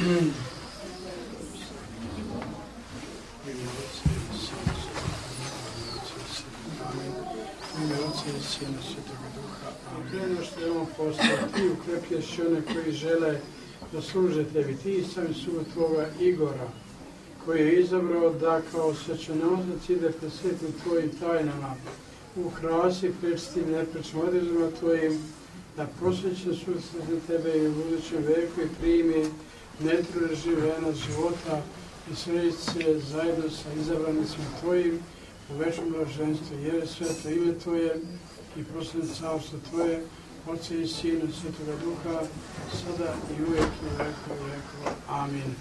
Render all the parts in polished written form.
Prije što je on postao, ti ukreplješ one koji žele da služe tebi. Ti sami su tvoga Igora, koji je izabrao da kao svećenozac ide pred svetim tvojim tajnama, ukrasi prečstim neprečnim odrezima tvojim, da posvećen sustav za tebe i u budućem veku i primi netrleživ venac života i srediti se zajedno sa izabranicima tvojim u večnom blaženstvu, jer je sveto ime tvoje i proslavljeno carstvo tvoje, Otca i Sina i Svetoga Duha, sada i uvijek i u veku i veku. Amin.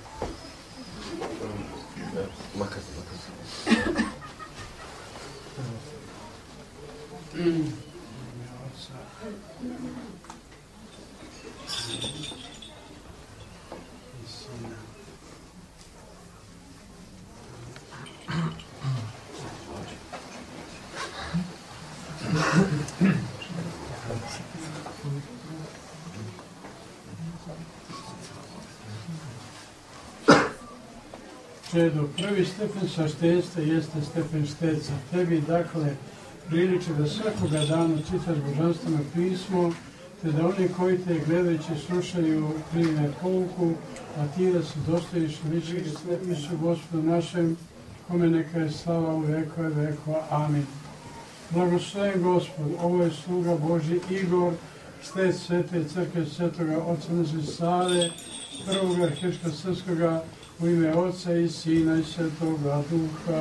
Čedo, prvi stepen saštenstva jeste stepen šteca. Tebi, dakle, priliči da svakoga dana čitaš božanstveno pismo, te da oni koji te gledajući slušaju prime pouku, a ti da se dostojiš ličiti svepisu Gospodu našem, kome neka je slava u vekove vekova. Amin. Blagosloven Gospod, ovo je sluga Božji Igor, stec Svete crkve Svetoga Otca naše Save, prvog arhiješka srpskoga, u ime Otca i Sina i Svetoga Duha.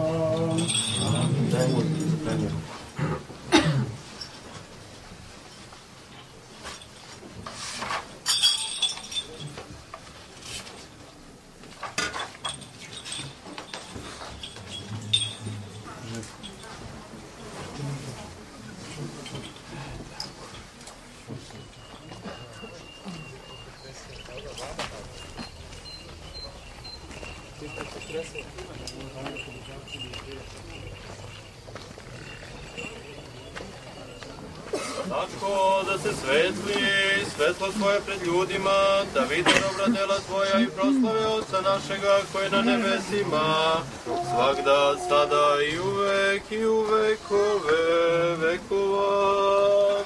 Tako da se svetli svetlo Tvoje pred ljudima, da vide dobra dela Tvoja i proslave Otca našega koji je na nebesima, svagda, sada i u vekove vekova.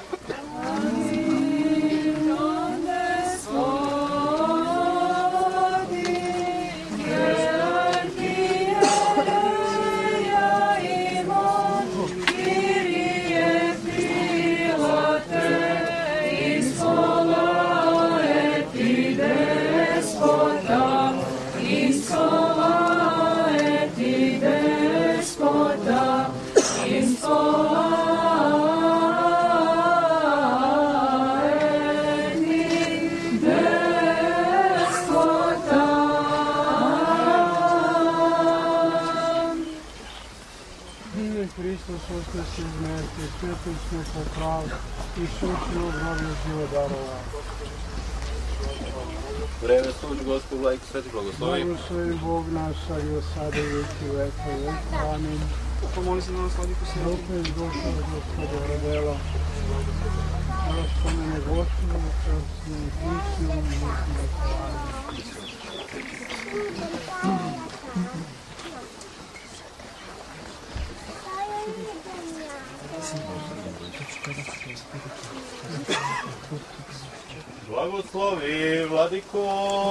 Воскресен из мертвых, светлый снег поправ, и сущего гробnog život darova. Vreme služi Gospod, lajki sveti blagoslovi. Blagoslovi Bog naš, i od sada i vijeki vekova. Amin. Pomoli se na nas, vladiko sveti. Opet došao Gospode delo. Da spomene Gospodu, kroz njenu pismu, i mislim da Blagoslovi, Vladiko.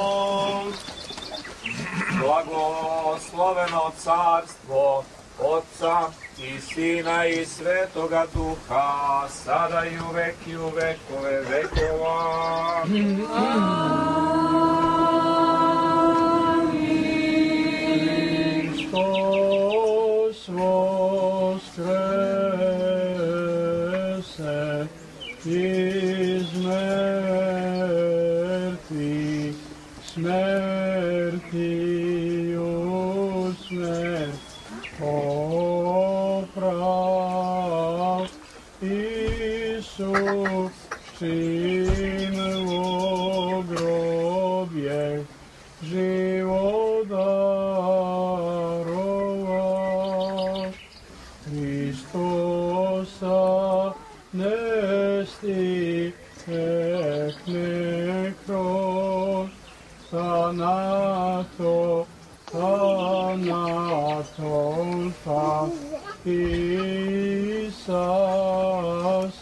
Blagosloveno carstvo Otca i Sina i Svetoga Duha, sada i u vekove vekova. Hristos voskrese iz mrtvih, smrti u smrt poprav. Isus čin u grobje život darova. Hristosa nesti ekne kroz, sa Atolfa Isas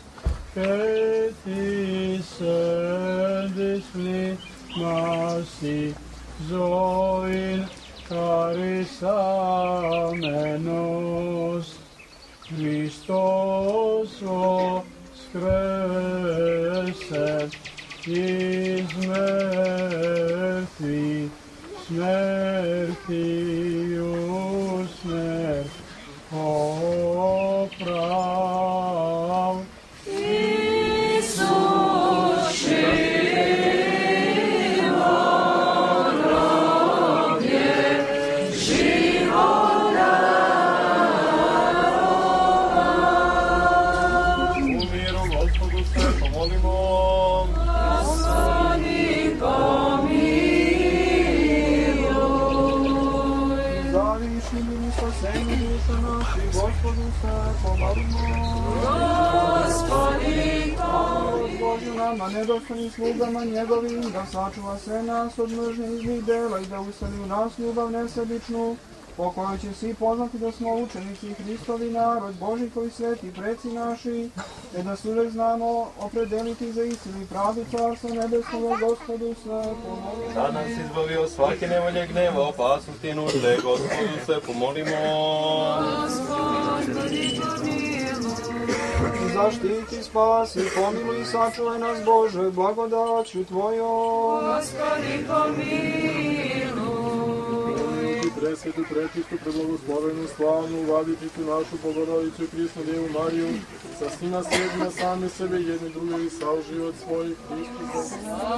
Ketis Disfli Masi Zoin Charisamenos Christos voskreset iz mrtvých, smrtiju smrt poprav. Gospodu se pomolimo. Gospodi, Božju nama, nedostojnim slugama njegovim, da sačuva sve nas od mržnje zlih dela i da useli u nas ljubav nesebičnu, po kojoj će svi poznati da smo učenici Hristovi narod, Boži koji sveti preci naši, te da se uvek znamo opredeliti za istinu i pravdu Carstva Nebeskoga, Gospodu se pomolimo. Da nas izbavi od svake nevolje, gneva, opasnosti i nužde, Gospodu se pomolimo. Zaštiti, spasi, pomiluj i sačuvaj nas, Bože, blagodaću Tvojom. Gospodi, pomiluj. Presvetu, prečistu, preblagoslovenu, slavnu, vladičicu našu, Bogorodicu i Krisnu Devu Mariju, sa svima sredima same sebe, jedni druge i sav život svojih Hristusa.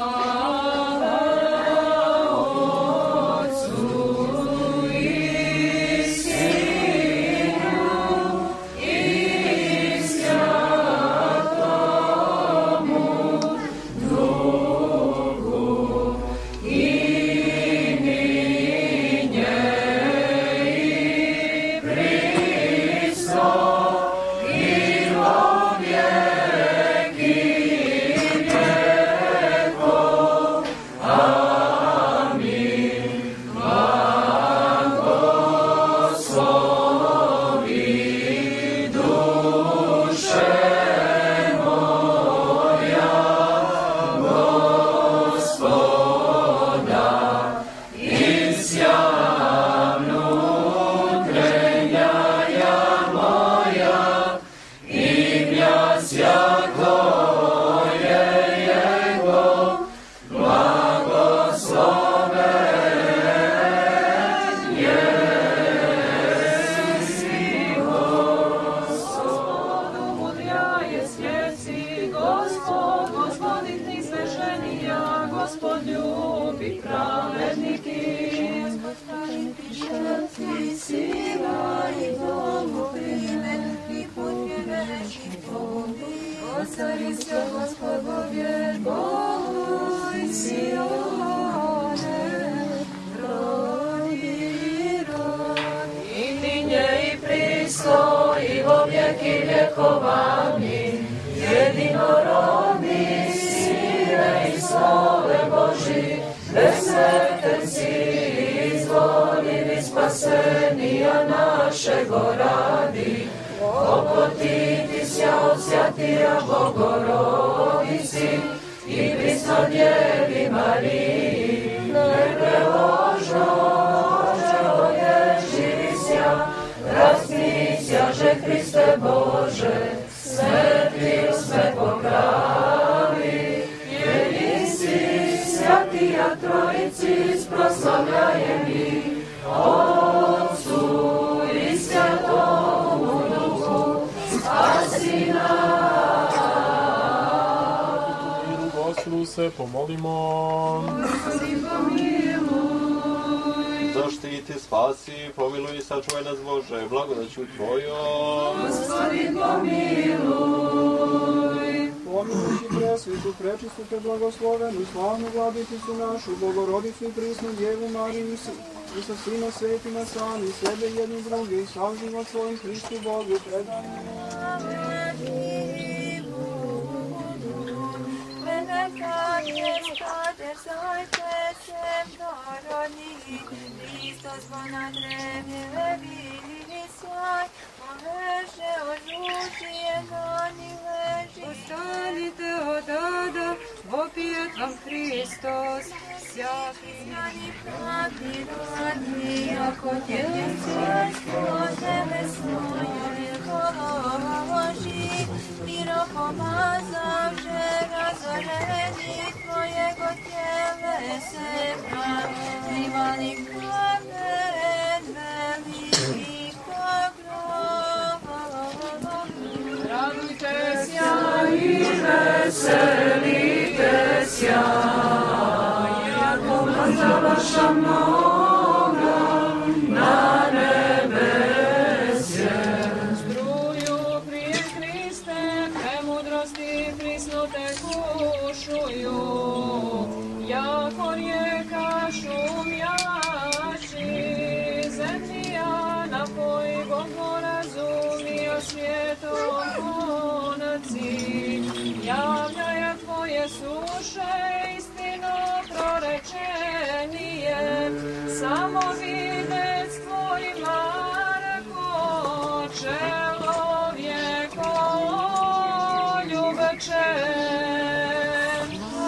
Zaštiti, spasi, pomiluj i sačuvaj nas, Bože, blagodaću Tvojom. Gospodin, pomiluj. Pomilujući presvetu, prečistu, te blagoslovenu, slavnu vladiticu našu, Bogorodicu i prisnu Djevu Mariju i sa svima svetima sami, sebe jedni drugi, sav život svojim Hristu Bogu predajemo. Hristos, bona drevne Всякий знani природі, як Отець небесної Божі, міро помазавши разорені Твоєго тілеса, привали камен великого гроба. Радуйтеся і веселітеся, ваша много на небесе. Струю при Христе, премудрости приснуте кушую, яко река шумящий, земля напой Богу разумия светом конci, являя Твоje суше istino prorečenije, samo videc Tvoj Marko, čelovjeko ljubečen.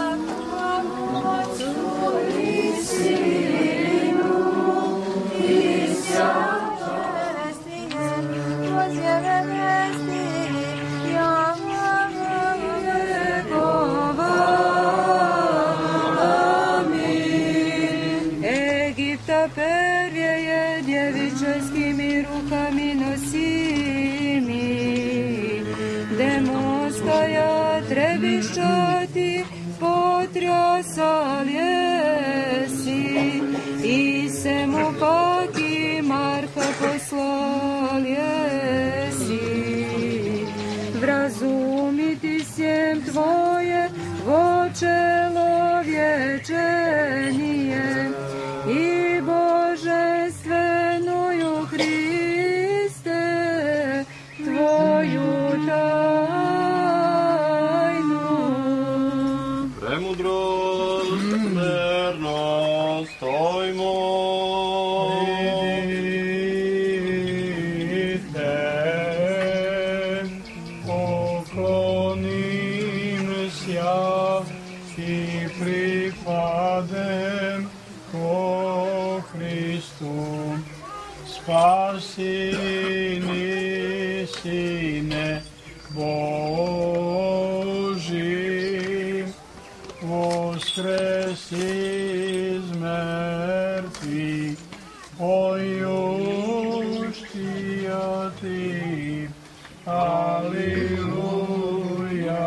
Otcu i Sinu i Svjetostine, pozjevesti, Первее девическими руками носими, демонская требещати потрясал еси, и сему паки Марка послал еси, вразумити всем Твое во человечение, и божественную Христе Твою тайну. Премудрость, верность, стоймо. Видите, поклонимся и припадем ко Христу, спасение Сыне Божий, воскреси из мертвых, поющие Ты, аллилуйя.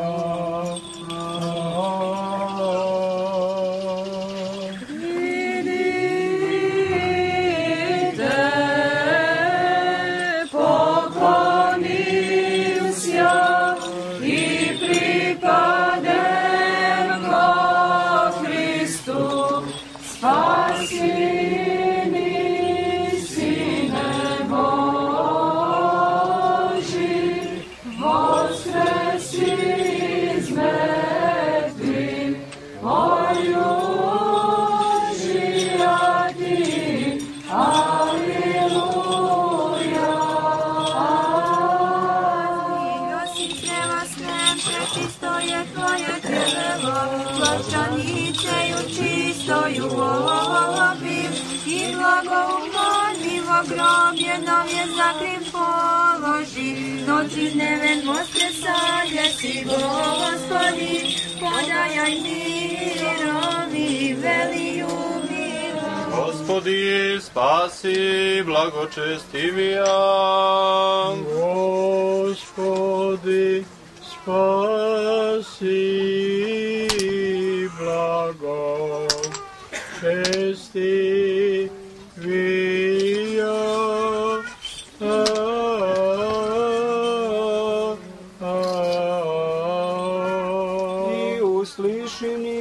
Grobje nam je zakriv položi, noći dneven voskresalje si, Gospodi, podajaj mirovi, veliju miru. Gospodi, spasi, blagočestivija. Gospodi, spasi, blagočestivija. I uslišeni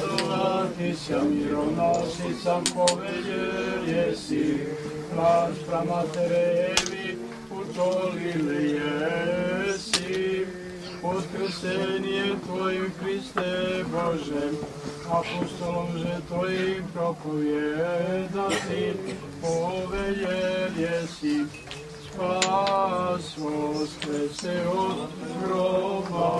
Mironosicam povedel jesi, náš na matere Evi utolili jesi. Uskrsenje Tvojim Hriste Bože, apostolom že Tvojim propovijedati, poveljen jesi. Spas voskrese od groba.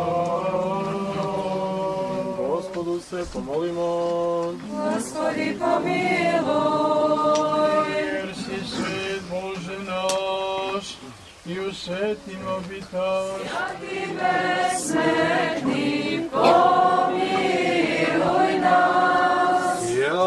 Gospodu se pomolimo. Gospodi pomiluj. Jer si svet Bože naš, i u svetim obitaš. Sveti besmrtni, pomiluj nas.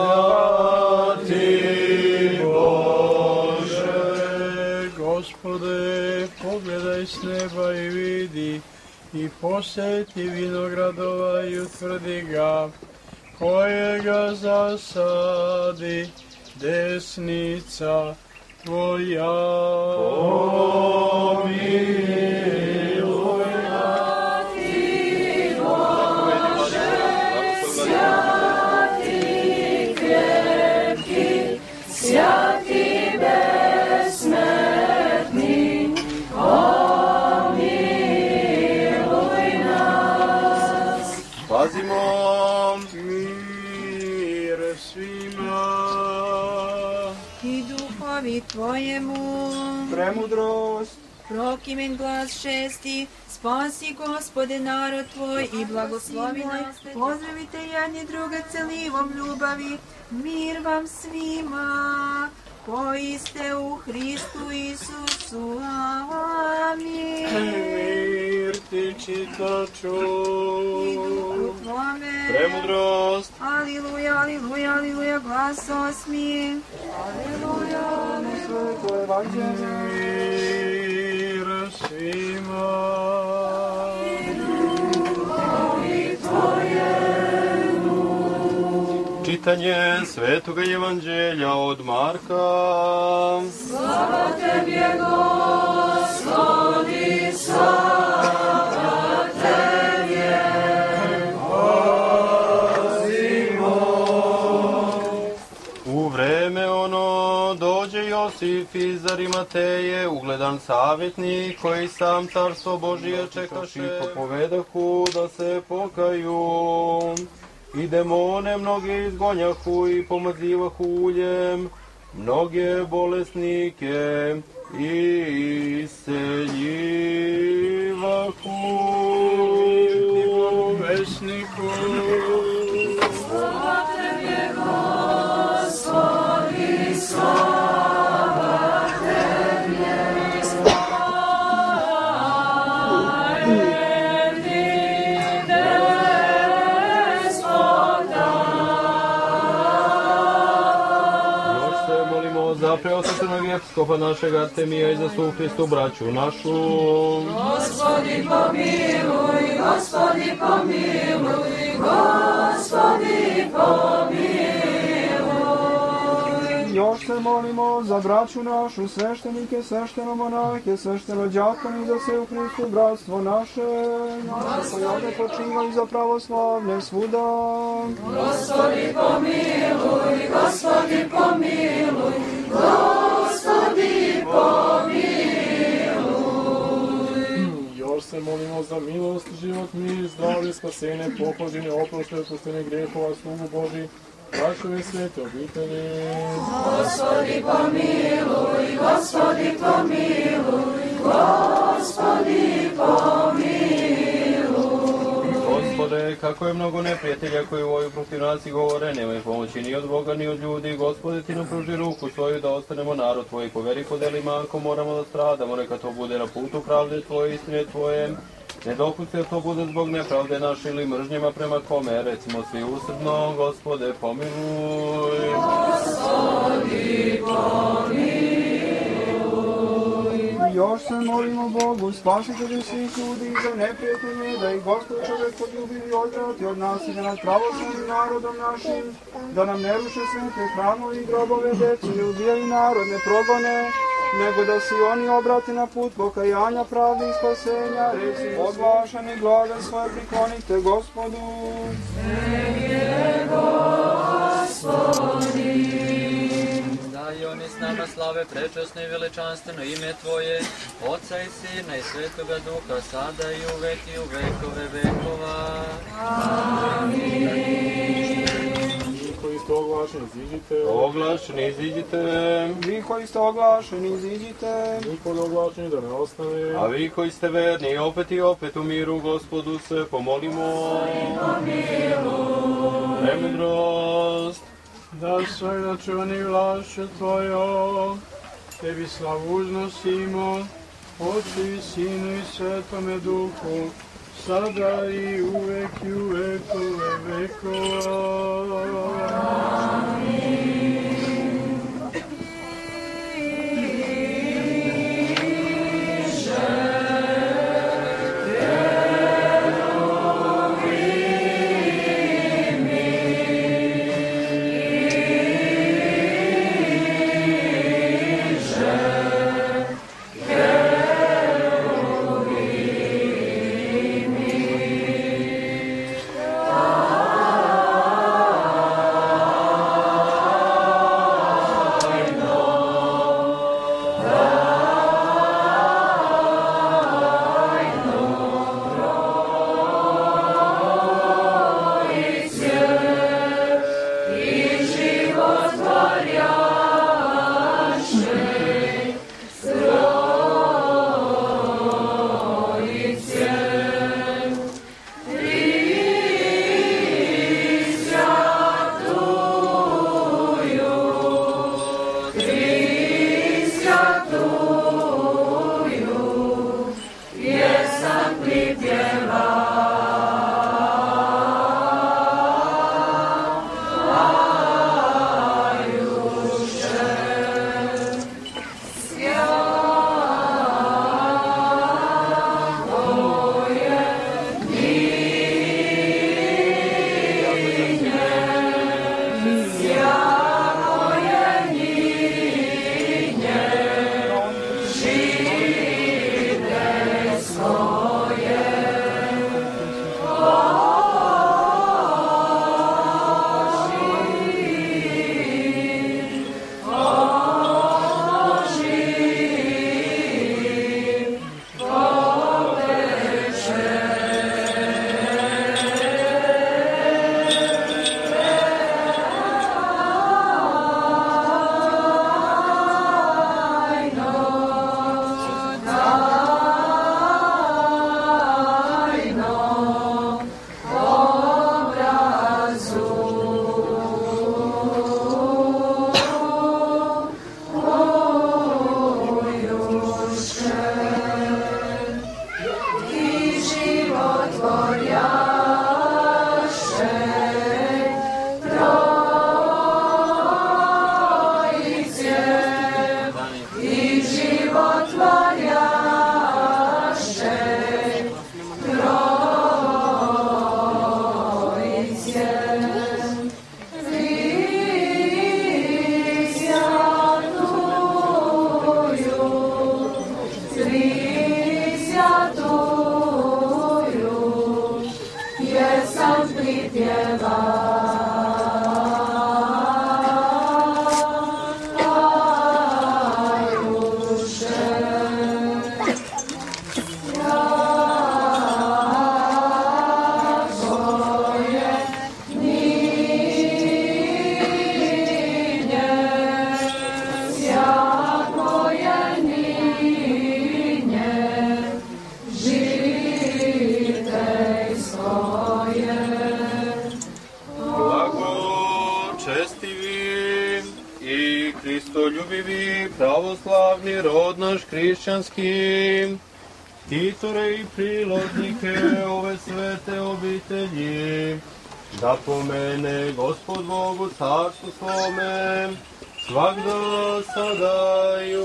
Sveti Bože, Gospode, pogledaj s neba i vidi, i posjeti vinogradova i utvrdi ga, kojega zasadi desnica Tvoja. Pomiluj nas. Sveti Bože, svjati krepki, svjati besmrtni, pomiluj nas. Pazimo, Mir svima. I duhovi Tvojemu, Premudrost, prokimen glas šesti, spasi Gospode narod Tvoj i blagoslovi nas. Pozdravite jedni druge celivom ljubavi, mir vam svima, koji ste u Hristu Isusu. Amin. Mir ti čitaču. I duhu Tvome. premudrost, Aleluja, aleluja, aleluja, glas osmi. Aleluja, Sveto evanđelje, Mir svima. čitanje Svetoga Evanđelja od Marka. Slava Tebje, Gospodi, slava Tebje. U vreme ono dođe Josif iz Arimateje, ugledan savjetnik koji sam carstvo Božije čekaše, i propovedahu da se pokaju. I demone mnoge izgonjahu i pomazivahu uljem, mnoge bolesnike isceljivahu. Vesniku. Slava Tebje, Gospodi, slava Tebje. Još se molimo za preosvećenog episkopa našeg Artemija i za svu Hristu braću našu. Gospodi pomiluj, Gospodi pomiluj, Gospodi pomiluj. još se molimo za braću našu, sveštenike, sveštenomonake, sveštenođakone i za sve u Hristu bratstvo naše, koji ovdje počivaju za pravoslavne svuda. Gospodi pomiluj, Gospodi pomiluj, Gospodi pomiluj. Još se molimo za milost, život, mir, zdravlje, spasenje, pohođenje, oproštaj, oproštenje grehova, slugu Boži, braćove svete obitelji. Gospodi pomiluj, Gospodi pomiluj, Gospodi pomiluj. Gospode, kako je mnogo neprijatelja koji voju protiv nas i govore, nemaju pomoći ni od Boga ni od ljudi. Gospode, ti nam pruži ruku svoju da ostanemo narod tvoj, po veri, po delima, ako moramo da stradamo, neka to bude na putu pravde tvoje, istine tvoje. Ne dopusti da to bude zbog nepravde naše ili mržnjama prema kome, recimo svi usrdno, Gospode, pomiluj. Gospodi pomiluj. Još se molimo Bogu, spasitelju svih ljudi i za neprijatelje, da ih Gospod čovjek poljubi i odvrati od nas i da nad pravoslavnim narodom našim, da nam ne ruše svete hramove i grobove deci i ubijaju narod, ne progone, nego da se i oni obrate na put pokajanja, pravde i spasenja, reci odvašani glave svoje priklonite Gospodu. Gospodi. Daj one s nama slave prečasno i veličanstveno ime Tvoje, Oca i Sina i Svetoga Duha, sada i uvek i u vekove vekova. Vi koji ste oglašeni, iziđite. Oglašeni, iziđite. Vi koji ste oglašeni, iziđite. Niko oglašeni da ne ostane. A vi koji ste verni, opet i opet u miru Gospodu se pomolimo. Remudrost. Da svoj načuvani vlašću Tvojom, Tebi slavu uznosimo, Otcu i Sinu i Svetome Duhu, sada i uvek i u vekove vekova. Pravoslavni rod naš hrišćanski, titore i priložnike ove svete obitelji, da pomene Gospod Bog u carstvu svome, svagda, sada i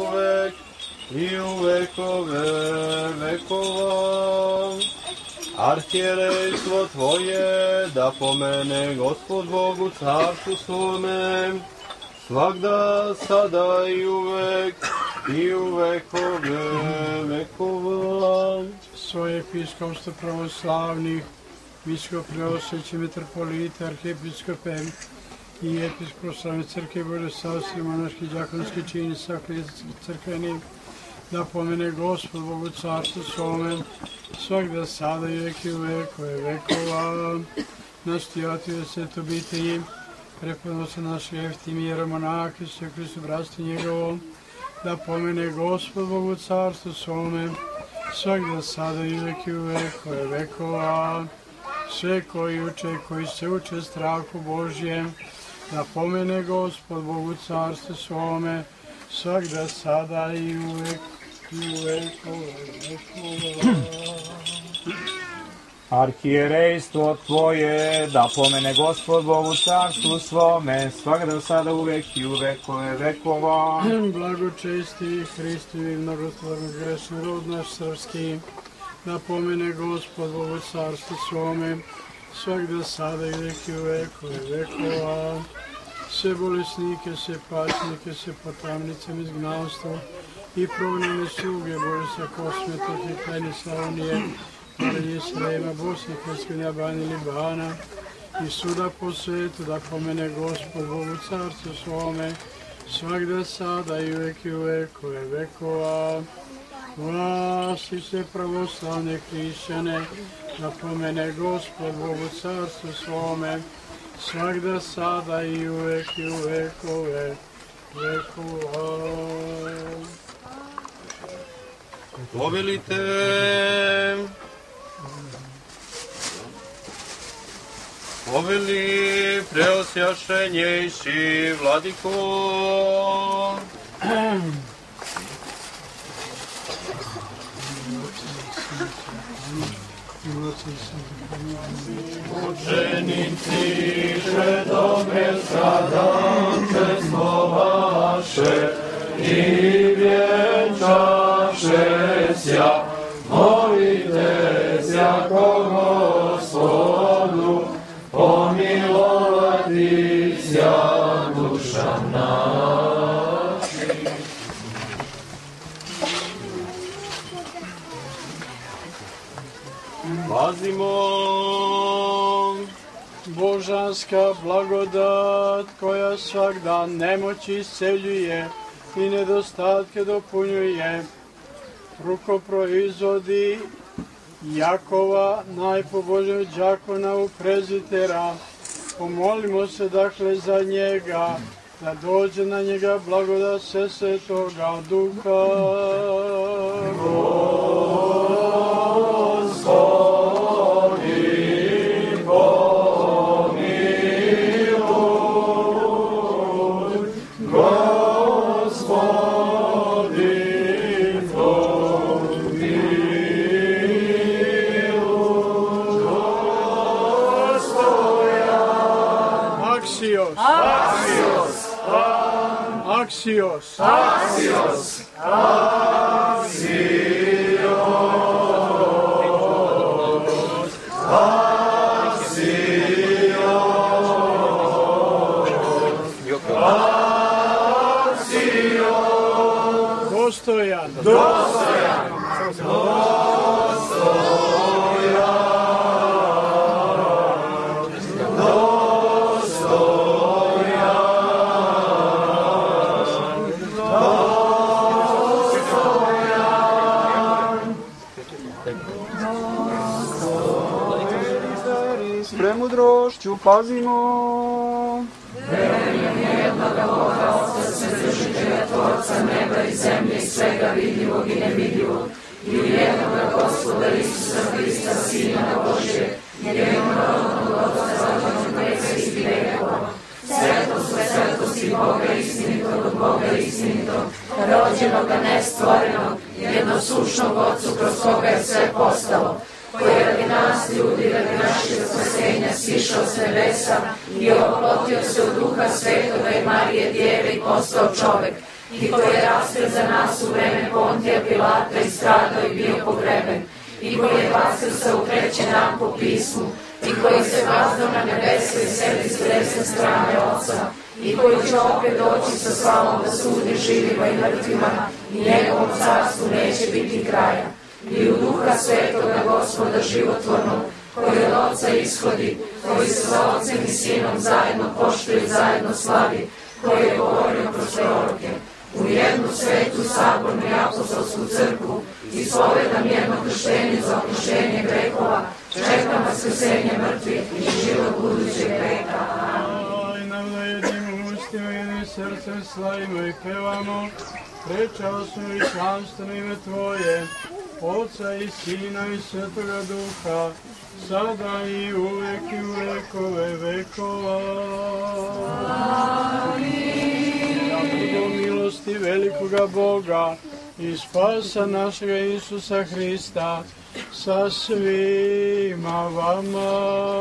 u vekove vekova. Arhijerejstvo Tvoje, da pomene Gospod Bog u carstvu svome, svagda, sada i u vekove vekova. Svoje episkopstvo pravoslavnih, biskup, preosveći, mitropolite, arhiepiskope i episkopalne crkve Bože savjesti, monaški, đakonski čini, sakristski crkveni, da pomene Gospod Bogu carstvu svome, svakda sada i veki u vekove vekova, nastojati sveto biti, preponosa naše Eftimira, monaka, sve Hristu bratstvo njegovo, da pomene Gospod Bogu carstvu svome, svakda sada i veki u vekove vekova, sve koji uče, koji se uče strahu Božjem, da pomene Gospod Bogu carstvu svome, svakda sada i uvek i vekove vekova. Arhijerejstvo Tvoje, da pomene Gospod Bogu carstvu svome, svakda sada uvek i u vekove vekova. Blagočesti Hristu i mnogotvorno grešni rod naš srpski, da pomene Gospod Bogu carstvu svome, svakda sada i uvek i u vekove vekova. Sve bolesnike, sve pačnike, sve potamnicama izgnanstva i prognane sluge Bože sa Kosmeta, Hitanje, Slavonije, Marinje, Srema, Bosne, Hercegovine, Albanije, Libana i suda po svetu, da pomene Gospod Bogu carstvu svome, svakda sada i uvek i u vekove vekova. Vas i sve pravoslavne hrišćane, da pomene Gospod Bogu carstvu svome, svakda sada i uvek i u vekove vekova. Povelite, poveli preosjašenjejši vladiko. Učenici že dobre stradančestvo vaše i vjenčaše sja, molite sja ko Gospodu, pomilovati sja duša naši. Pazimo! Božanska blagodat koja svak dan nemoći isceljuje i nedostatke dopunjuje, ruko proizvodi Jakova, najpobožnijeg đakona u prezitera. Pomolimo se dakle za njega, da dođe na njega blagodat sve Svetoga Duha. Axios, Axios, dostojan, dostojan, Premudrošću pazimo. Verujem jednoga Boga, Otca Svedržitelja, Tvorca neba i zemlje i svega vidljivog i nevidljivog, i u jednoga Gospoda Isusa Hrista, Sina Božje, jednorodnog Otca, rođenog veka i vekova, svetost, svetosti Boga istinitog od Boga istinitog, rođenoga nestvorenog, jednosušnog Otcu, kroz koga je sve postalo, koji je radi nas ljudi, radi našeg spasenja sišao s nebesa i oplotio se u Duha Svetoga i Marije Djeve i postao čovek, i koji je raspet za nas u vreme Pontija Pilata i stradao i bio pogreben, i koji je vaskrsao u treći dan po pismu, i koji se vazdao na nebesu i sedi s desne strane Otca, i koji će opet doći sa slavom da sudi živima i mrtvima, i njegovom carstvu neće biti kraja. I u Duha Svetoga Gospoda životvornog, koji od Oca ishodi, koji se sa Ocem i Sinom zajedno poštuje i zajedno slavi, koji je govorio kroz proroke, u jednu svetu, sabornu i apostolsku crkvu, ispovedam jedno krštenje za oproštenje grehova, čekam vaskrsenje mrtvih i život budućeg veka. Aj nam da jednim ustima, jednim srcem slavimo i pevamo, prečasno i slanstveno ime Tvoje, Oca i Sina i Svetoga Duha, sada i uvek i u vekove vekova. Amin. Milosti velikoga Boga i spasa našega Isusa Hrista sa svima vama.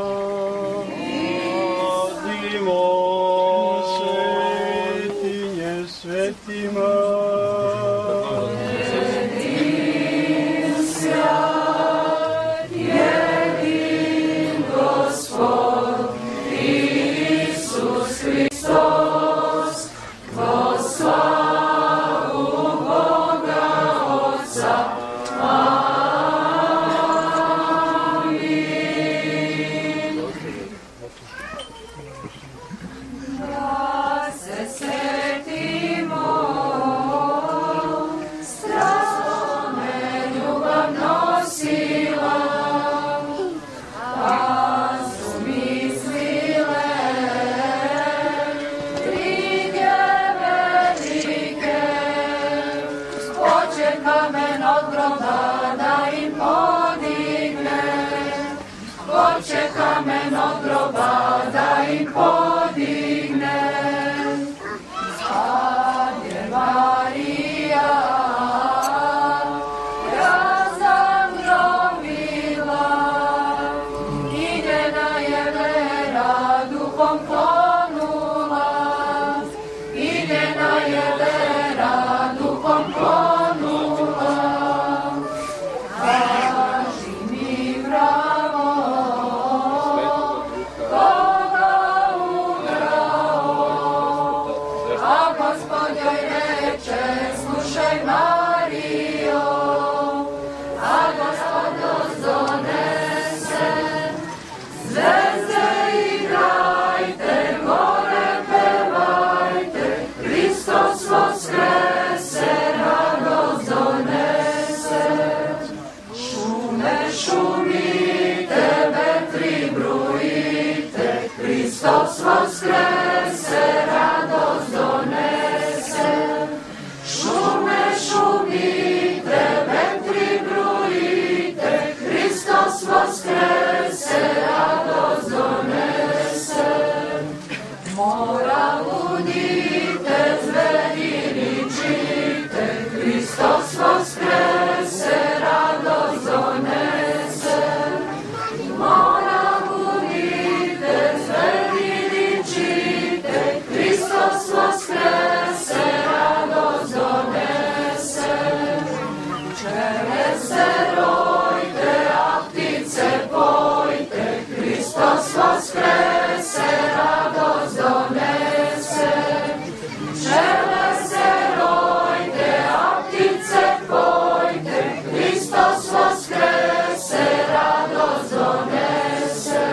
Pazimo. Svetinje svetima. Kamen od groba da im podigne. Sad je Marija razangrovila, idena je vera duhom klonula, idena je vera duhom klonula. Kaži mi bravo, Hristos vaskrese, radost donese. Šume šumite, vetri brujite, Hristos vaskrese, radost donese. Mora budite, zveri ličite, Hristos vaskrese, radost donese. Mora budite, zveri ličite, Hristos vaskrese, radost donese. Pčele se rojte, a ptice pojte, Hristos vaskrese, radost donese. Pčele se rojte, a ptice pojte, Hristos vaskrese, radost donese.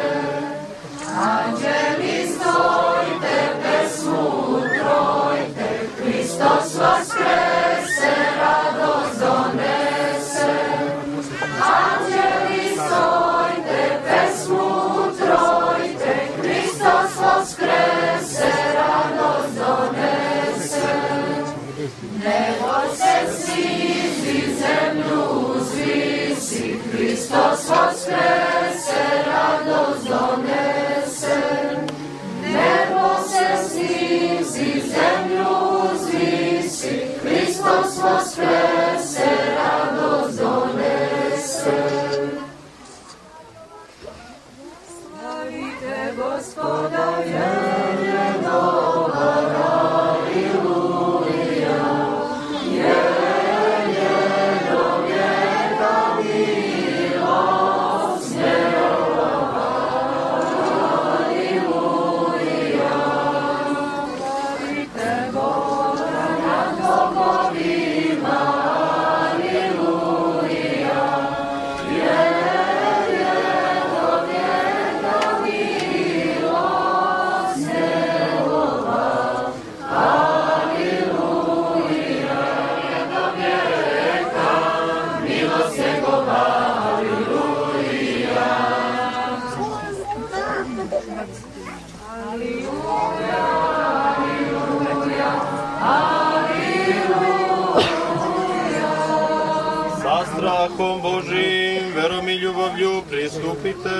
Anđeli stojte, pesmu trojte, Hristos vaskrese, radost donese. Anđeli stojte, pesmu trojte, Hristos vaskrese, radost donese. Nebo se snizi, zemlju uzvisi, Hristos vaskrese, radost donese. Nebo se snizi, zemlju uzvisi, Hristos vaskrese, radost donese. Slavite Gospoda, jer je dobar, aleluja. Jer je do vijeka milost njegova, aleluja. Slavite Boga nad bogovima, aleluja. Jer je do pristupite.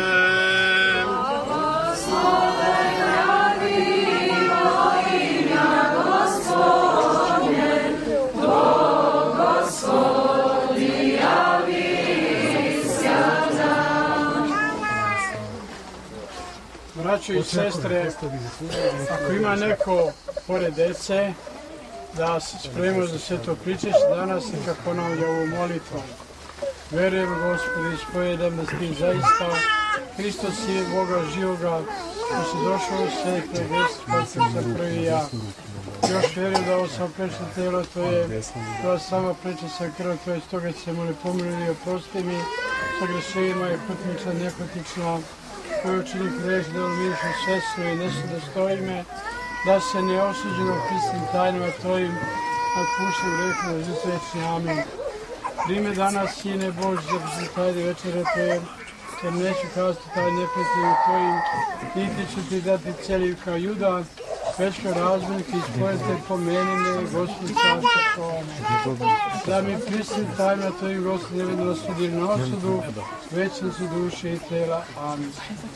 Braćo i sestre, ako ima neko pored dece, da se spremimo za sveto pričešće danas i kako ponavlja ovu molitvu. Verujem, Gospodi, ispovedam da ti zaista Hristos je Boga živoga, ko si došao u svijet, pa sam prvi ja. Još verujem da ovo sam prečno telo Tvoje, da sama preča sa krv Tvoje, stoga se moli pomilili i oprosti mi sa grešenjima i putnična, nehotična, koji učini greh, da umišu sestru i nesu da stoji me, da se ne osuđeno Hristim tajnama Tvojim, a pušim grehom za život večni. Amin. Prime danas, Sine Bož, za tajde večere Tvoje, jer neću kazati taj neprijatelju Tvojim, niti ću ti dati cijeli kao Juda, već kao razumnik ispojete pomenine, Gospod carstva Tvojame. Da mi pristim tajma Tvojim, Gospod, ne vidim osudim na osudu, večni su duše i tela. Amin.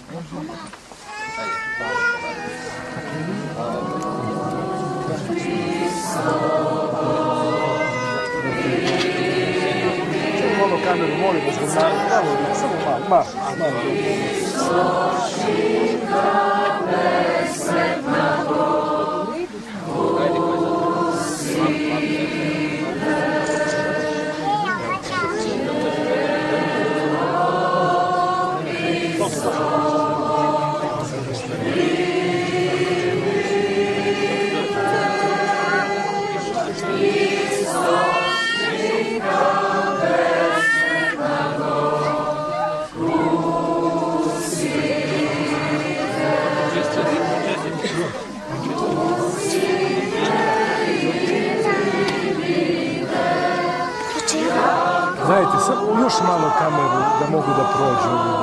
Malo kameru, molim vas, samo malo. Dajte, samo još malo kameru da mogu da prođu.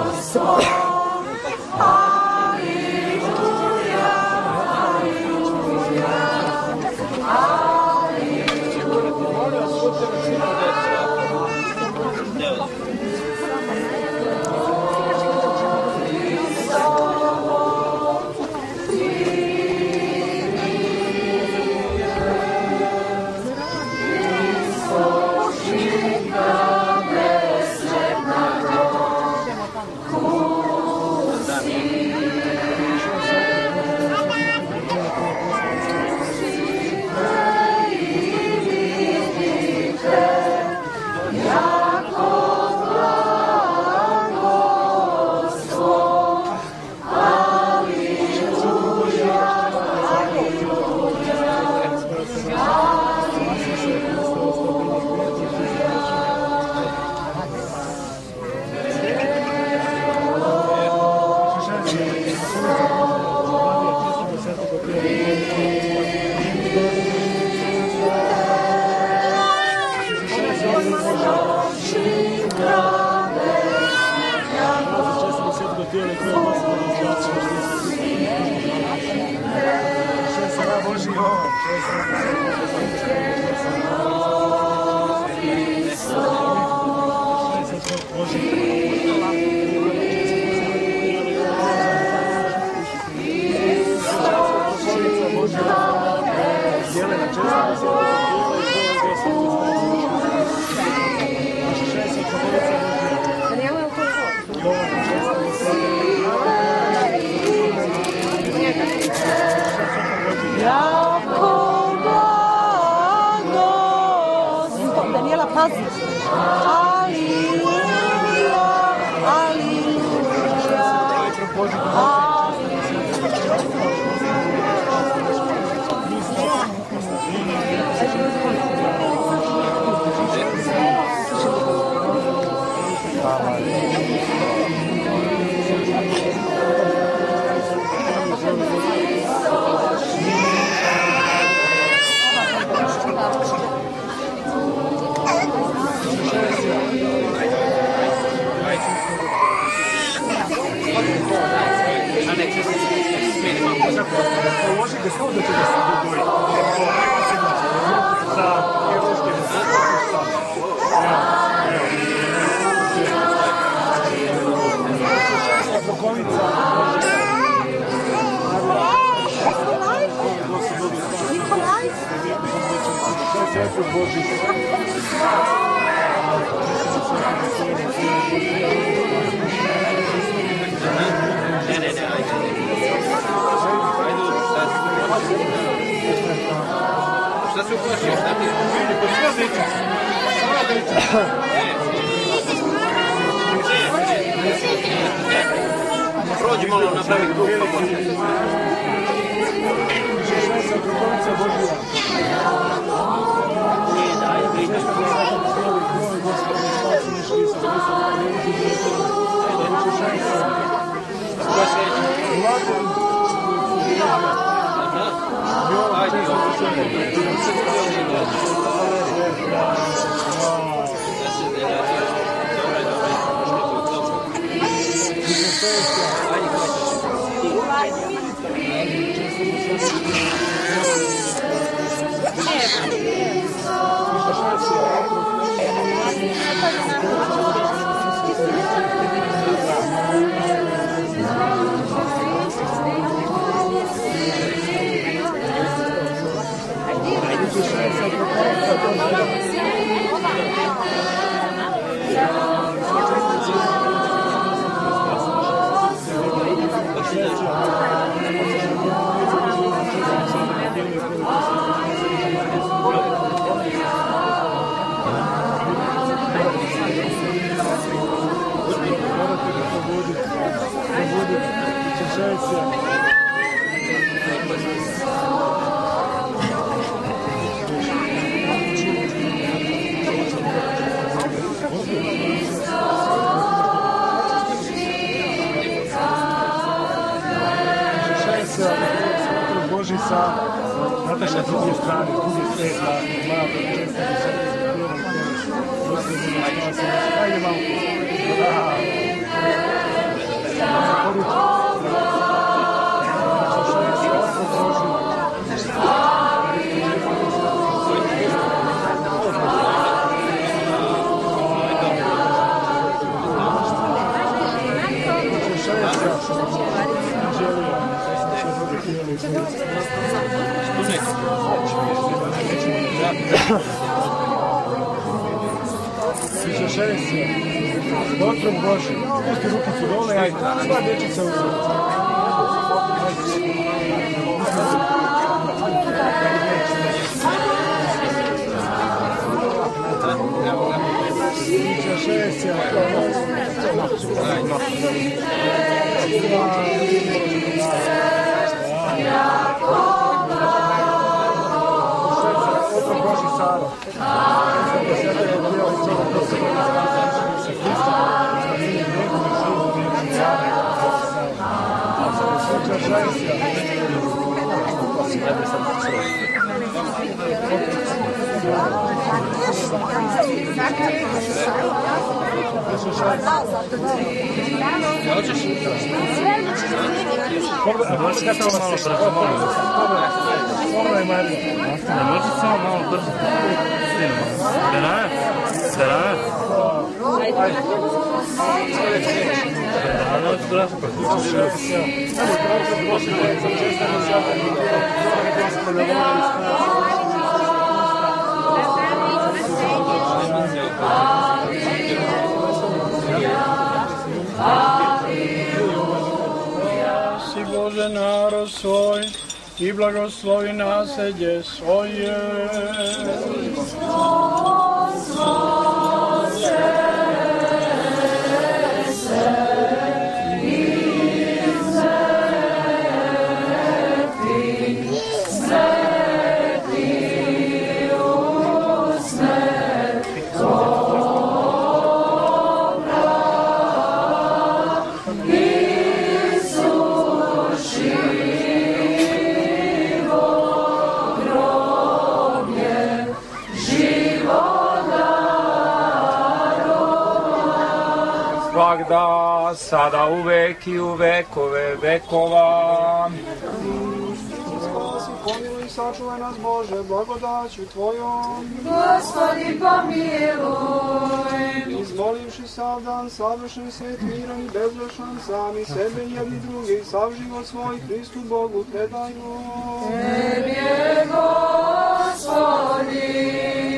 otrov Božji. Šta se uplašio? Šta ti? Prođi malo, napravi krug. Božica, Nataša s druge strane, s druge sveta, moja prečesta, ajde malo. Sviđašencija, otrov Boži, pusti rukicu dole, ajde, sva dječica u srcu. Sviđašencija, otrov Boži Sara. Si Bože narod svoj i blagoslovi naselje svoje. Svagda, sada uvek i u vekove vekova. Spasi, pomiluj, sačuvaj nas Bože, blagodaću Tvojom. Gospodi pomiluj. Izvolivši sav dan, savršen svet, miran i bezgrešan, sami sebe i jedni drugi, sav život svoj Hristu Bogu predaju. Tebi je Gospodi.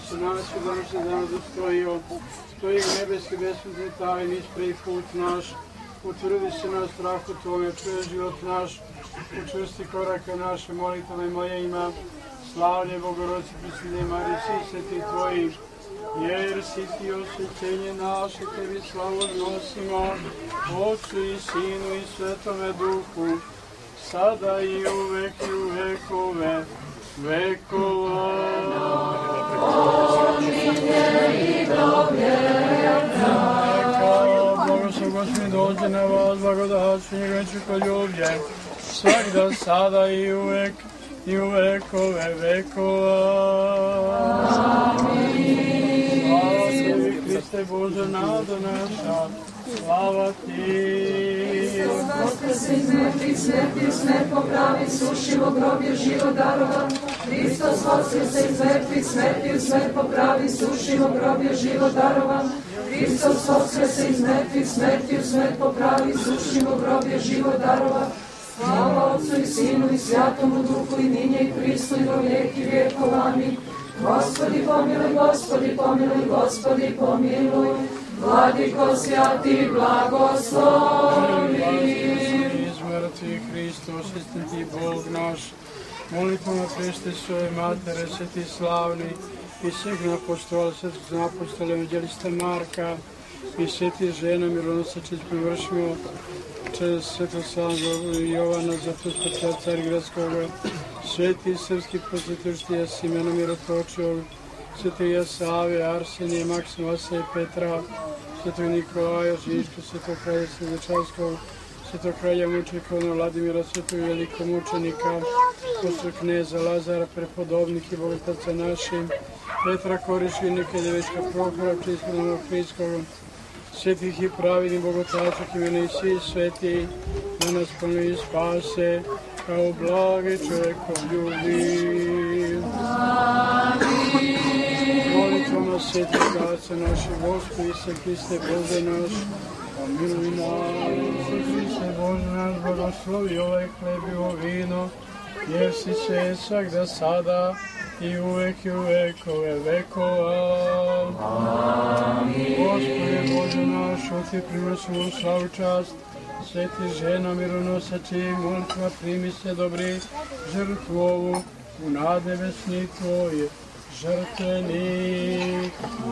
se naći da nam se danas dostojio. Stoji u nebeski besmrtni tajni, ispred put naš, utvrdi se na strahu Tvome, čuje život naš, učvrsti korake naše, molitvama i mojima, slavlje Bogorodice Prisnije Marije, svi sveti Tvoji, jer si Ti osvećenje naše, Tebi slavu odnosimo, Otcu i Sinu i Svetome Duhu, sada i uvek i u vekove vekova. Blagoslov Gospodin dođe na vas, blagodaću njega čukoljublje, svakda sada i uvek i u vekove vekova. Amin. Slava Tebi, Hriste Bože, nada naša, slava Ti. Hristos vaskrse iz mrtvih, smrtiju smrt popravi, sušivo groblje život darova. Hristos vaskrse iz mrtvih, smrtiju smrt popravi, sušivo groblje život darova. Hristos vaskrse iz mrtvih, smrtiju smrt popravi, sušivo groblje život darova. Slava Otcu i Sinu i Svjatomu Duhu i ninje i prislu i do vijeki vijekov. Amin. Gospodi pomiluj, Gospodi pomiluj, Gospodi pomiluj. Vladiko svjati blagoslovi. Iz mrtvih Hristos, istiniti Bog naš, molitvama prešte svoje matere, sveti slavni, i svih apostola, svetog apostola, evanđelista Marka, i sveti žena milonosačić prevršimo, čez svetoslavnog Jovana, zapustaća Carigradskog, sveti srpski posvetitelj Simena Mirotočijog, svetog Save, Arsenije, Maksima, Vasa i Petra, svetog Nikolaja, Žiška, svetog kralja Sredečarskog, svetog kralja mučenika Vladimira, svetog velikomučenika, svetog kneza Lazara, prepodobnih i bogotaca našim, Petra Korišvilnika, Devečka Prohora, Čistoga Hrijskog, svetih i pravidnih bogotaca, imena i svi sveti, da nas ponovi i spase, kao blage čovjekov ljubi. Molitvama svetih Oca naših, Gospodi se Hriste Bože naš, pomiluj nas. Hriste Bože naš, blagoslovi ovaj hleb i ovo vino, jer si svet svagda sada i uvek i u vekove vekova. Amin. Gospode Bože naš, Ti prinosimo slavu čast, sveti žena mironosači, molitvama primi se dobri žrtvu ovu u nadnebesni Tvoje žrtvenik.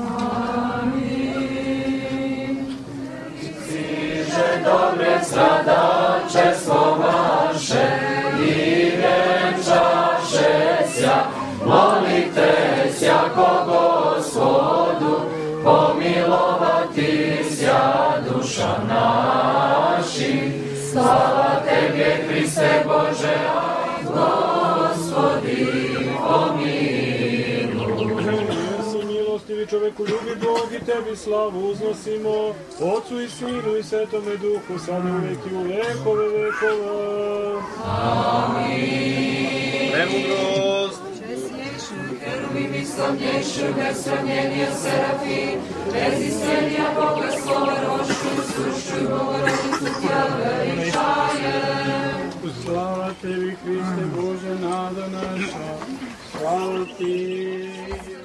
Amin. Stiže dobre stradačestvo vaše i venčaše sja, molite sjako Gospodu, pomilovati sja duša naši. Slava Tebe, Hriste Bože, Gospodi pomiluj. Jer si milostivi čoveku, ljubi Bog i Tebi slavu uznosimo, Otcu i Sinu i Svetome Duhu, sada uvek i u vekove vekova. Amin. Premudrost. Heruvim i slavnjejšu, bez sravnjenja serafim, bez iscelija Boga slova rošu, sušu i Bogorodicu Tja veličajem. Slava Tebi, Hriste Bože, nada naša, slava Ti.